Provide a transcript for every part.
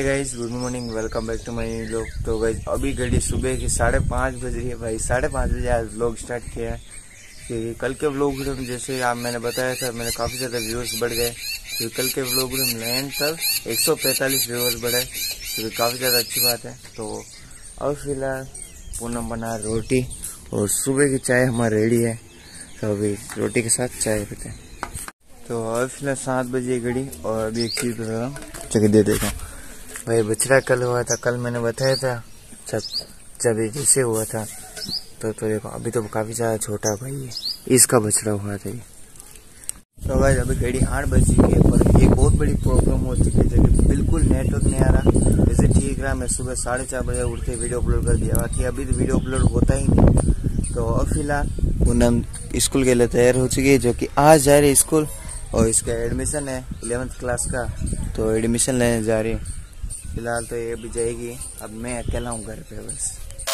Guys, good morning, welcome back to my vlog. तो guys अभी घड़ी सुबह की 5:30 बज रही है। भाई 5:30 बजे आज व्लॉग स्टार्ट किया है कि कल के व्लॉग वीडियो में जैसे आप मैंने बताया था, मैंने काफ़ी ज़्यादा व्यूअर्स बढ़ गए। तो कल के व्लॉग वीडियो में लाइन तक 145 व्यूअर्स बढ़े, तो काफ़ी ज़्यादा अच्छी बात है। तो अब फिलहाल पूनम बना रोटी और सुबह की चाय हमारी रेडी है, तो अभी रोटी के साथ चाय पीते हैं। तो अब फिलहाल 7 बजे घड़ी और अभी एक चीज़ बता रहा हूँ, चल दे देता हूँ। भाई बछड़ा कल हुआ था, कल मैंने बताया था जब ये जैसे हुआ था तो देखो अभी तो काफ़ी ज़्यादा छोटा भाई है, इसका बछड़ा हुआ था ये। तो भाई अभी घड़ी 8 बज चुकी है, पर एक बहुत बड़ी प्रॉब्लम हो चुकी है कि बिल्कुल नेटवर्क नहीं आ रहा। जैसे ठीक रहा, मैं सुबह 4:30 बजे उठ के वीडियो अपलोड कर दिया, बाकी अभी तो वीडियो अपलोड होता ही नहीं। तो अब फिलहाल पूनम स्कूल के लिए तैयार हो चुकी है, जो कि आज जा रही है स्कूल और इसका एडमिशन है 11th क्लास का, तो एडमिशन लेने जा रही है। फिलहाल तो ये अभी जाएगी, अब मैं अकेला हूँ घर पे बस।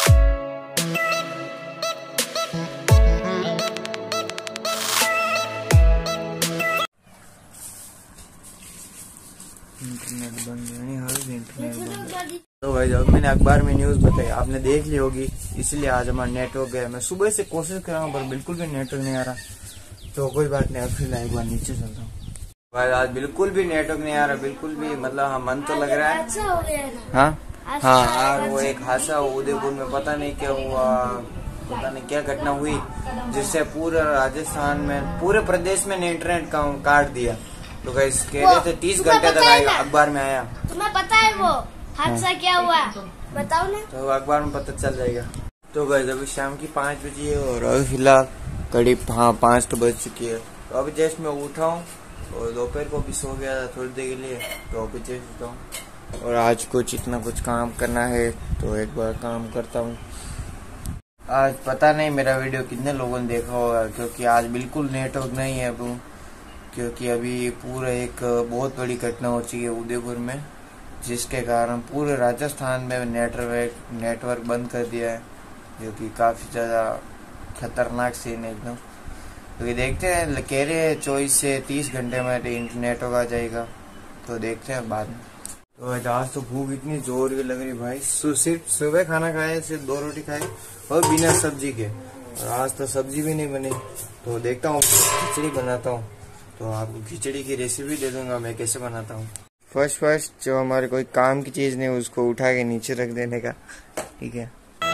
इंटरनेट बंद नहीं हो रही, इंटरनेट बंद। तो भाई जब मैंने अखबार में न्यूज़ बताई, आपने देख ली होगी, इसलिए आज हमारा नेटवर्क गया। मैं सुबह से कोशिश कर रहा हूँ पर बिल्कुल भी नेटवर्क नहीं आ रहा। तो कोई बात नहीं, अब फिलहाल एक बार नीचे चलता हूँ। भाई आज बिल्कुल भी नेटवर्क नहीं आ रहा, बिल्कुल भी, मतलब हाँ मन तो लग रहा है। अच्छा हो गया ना? हाँ और वो एक हादसा उदयपुर में पता नहीं क्या हुआ, पता नहीं क्या घटना हुई, जिससे पूरे राजस्थान में, पूरे प्रदेश में इंटरनेट का काट दिया। तो गाइस कह रहे थे 30 घंटे तक आएगा, अखबार में आया। तुम्हें पता है वो हादसा क्या हुआ? बताओ ना। तो अखबार में पता चल जाएगा। तो गाइस अभी शाम की 5 बजे है और अभी फिलहाल करीब 5 तो बज चुकी है। तो अभी जस्ट मैं उठा हूँ और दोपहर को भी सो गया था थोड़ी देर के लिए, तो अभी जस्ट उठा हूँ और आज कुछ इतना कुछ काम करना है, तो एक बार काम करता हूँ। आज पता नहीं मेरा वीडियो कितने लोगों ने देखा होगा, क्योंकि आज बिल्कुल नेटवर्क नहीं है अभी, क्योंकि अभी पूरा एक बहुत बड़ी घटना हो चुकी है उदयपुर में, जिसके कारण पूरे राजस्थान में नेटवर्क बंद कर दिया है, जो कि काफ़ी ज़्यादा खतरनाक सीन है एकदम। क्योंकि देखते हैं, कह रहे हैं 24 से 30 घंटे में इंटरनेट आ जाएगा, तो देखते हैं बाद में। तो आज तो भूख इतनी जोर की लग रही भाई, सिर्फ सुबह खाना खाया, सिर्फ 2 रोटी खाई और बिना सब्जी के, और आज तो सब्जी भी नहीं बनी। तो देखता हूँ खिचड़ी बनाता हूँ, तो आपको खिचड़ी की रेसिपी दे दूंगा मैं कैसे बनाता हूँ। फर्स्ट जो हमारे कोई काम की चीज़ नहीं, उसको उठा के नीचे रख देने का, ठीक है।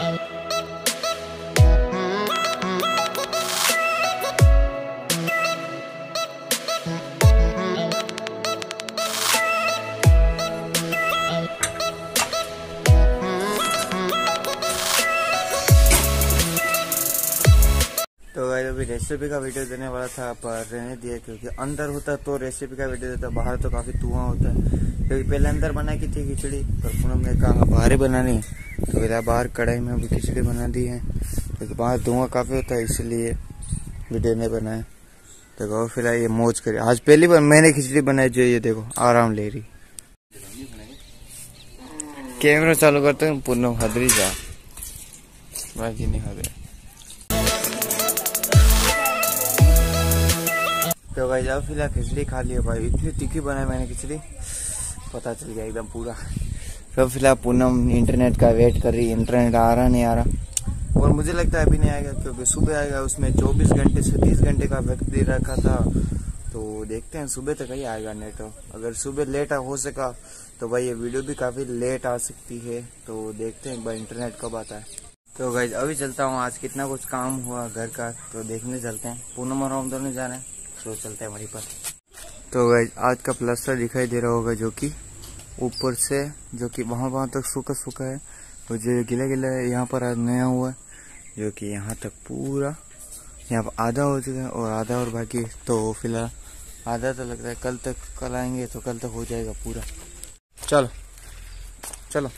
तो भाई अभी रेसिपी का वीडियो देने वाला था, पर रहने दिया, क्योंकि अंदर होता तो रेसिपी का वीडियो देता, बाहर तो काफ़ी धुआं होता है। क्योंकि पहले अंदर बनाई की थी खिचड़ी, पर पूनम ने कहा बाहर ही बनानी है, तो फिर बाहर कढ़ाई में अभी खिचड़ी बना दी है, क्योंकि बाहर धुआं काफ़ी होता है, इसलिए वीडियो नहीं बनाया। देखो फिलहाल ये मौज करी, आज पहली बार मैंने खिचड़ी बनाई, जो ये देखो आराम ले रही। कैमरा चालू करते हैं, पूनम हदरी जा, बाकी नहीं हदरी। तो भाई जब फिलहाल खिचड़ी खा लिया, भाई इतनी तीखी बनाई मैंने खिचड़ी, पता चल गया एकदम पूरा। तो फिलहाल पूनम इंटरनेट का वेट कर रही है, इंटरनेट आ रहा नहीं आ रहा, और मुझे लगता है अभी नहीं आएगा, क्योंकि सुबह आएगा, उसमें 24 घंटे से 30 घंटे का वक्त दे रखा था। तो देखते हैं सुबह तक ही आएगा नेटवर्क। अगर सुबह लेट हो सका तो भाई ये वीडियो भी काफ़ी लेट आ सकती है, तो देखते हैं एक बार इंटरनेट कब आता है। तो गाइस अभी चलता हूँ, आज कितना कुछ काम हुआ घर का, तो देखने चलते हैं। पूनम और हम दोनों जा रहे हैं, तो चलते हैं वहीं पर। तो गाइस आज का प्लास्टर दिखाई दे रहा होगा, जो कि ऊपर से, जो कि वहाँ तक सूखा सूखा है, और जो गिला गिला है यहाँ पर आज नया हुआ है, जो कि यहाँ तक पूरा, यहाँ पर आधा हो चुका है और आधा और बाकी। तो फिलहाल आधा तो लग रहा है कल आएंगे तो कल तक हो जाएगा पूरा। चलो चलो।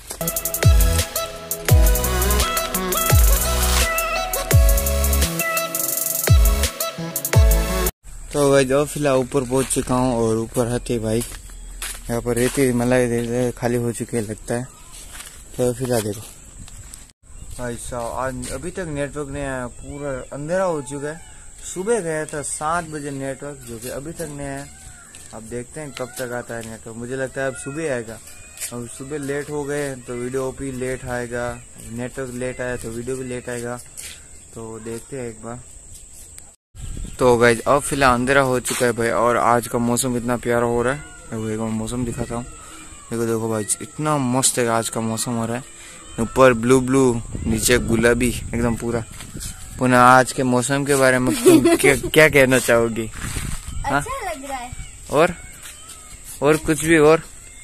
तो भाई जो फिलहाल ऊपर पहुंच चुका हूँ, और ऊपर आते भाई यहाँ पर रेती मलाई धीरे खाली हो चुकी है लगता है। तो फिलहाल देखो भाई साहब, आज अभी तक नेटवर्क नहीं आया, पूरा अंधेरा हो चुका है। सुबह गया था 7 बजे नेटवर्क, जो कि अभी तक नहीं आया। अब देखते हैं कब तक आता है नेटवर्क, मुझे लगता है अब सुबह आएगा, अब सुबह लेट हो गए तो वीडियो भी लेट आएगा, नेटवर्क लेट आया तो वीडियो भी लेट आएगा, तो देखते हैं एक बार। तो गाइस अब फिलहाल अंधेरा हो चुका है भाई, और आज का मौसम इतना प्यारा हो रहा है। देखो एक बार मौसम दिखाता हूँ। देखो देखो भाई इतना मस्त है आज का मौसम हो रहा है। ऊपर ब्लू ब्लू, नीचे गुलाबी एकदम पूरा। पुनः आज के मौसम के बारे में तुम क्या कहना चाहोगी? हाँ? अच्छा लग रहा है। और कुछ भी और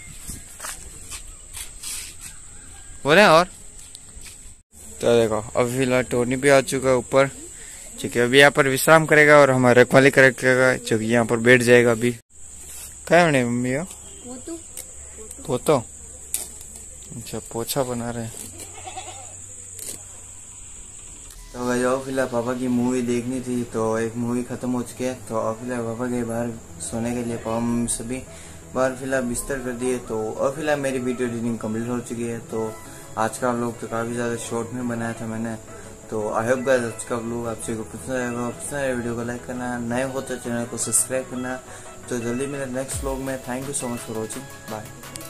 बोले और। तो देखो अब फिलहाल टोनी भी आ चुका है ऊपर, ठीक है। अभी यहाँ पर विश्राम करेगा और हमारा रखवाली करेगा, जो कि यहाँ पर बैठ जाएगा। अभी क्या बने मम्मी? पोतो। अच्छा पोछा बना रहे हैं। तो भाई अब फिलहाल पापा की मूवी देखनी थी, तो एक मूवी खत्म हो चुकी है। तो अब फिलहाल पापा गए बाहर सोने के लिए, पापा मम्मी सभी बाहर फिलहाल बिस्तर कर दिए। तो अब फिलहाल मेरी वीडियो एडिटिंग कंप्लीट हो चुकी है। तो आज का व्लॉग तो काफी ज्यादा शॉर्ट में बनाया था मैंने। तो आई होप गाइस आज का व्लॉग आपसे को पसंद आएगा। पसंद आए वीडियो को लाइक करना, नए हो तो चैनल को सब्सक्राइब करना। तो जल्दी मिले नेक्स्ट व्लॉग में। Thank you so much for watching, bye.